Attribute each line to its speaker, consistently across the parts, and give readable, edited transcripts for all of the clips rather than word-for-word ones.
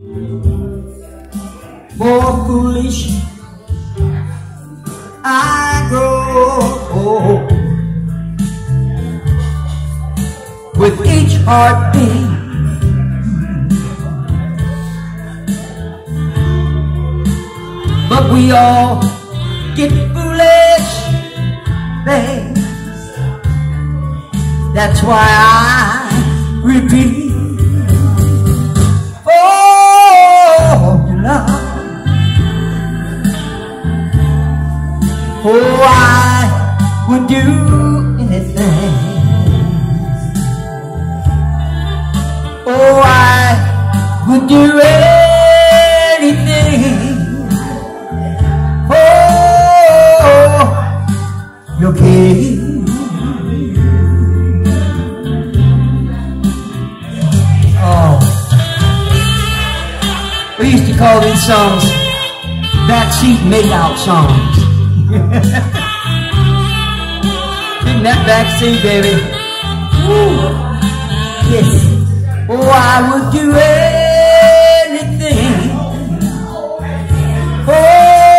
Speaker 1: More foolish I grow with each heartbeat. But we all get foolish things. That's why I repeat. Oh, your love. Oh, I would do anything. Oh, I would do anything. Oh, your king. Oh, we used to call these songs backseat make-out songs. In that backseat, baby. Woo. Yes. Oh, I would do anything for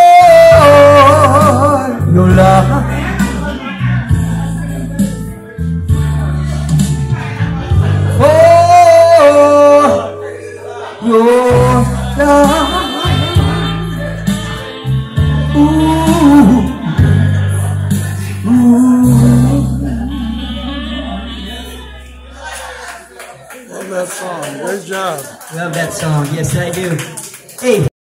Speaker 1: your love. For your love. Ooh.
Speaker 2: Love that song. Great job.
Speaker 1: Love that song. Yes, I do. Hey.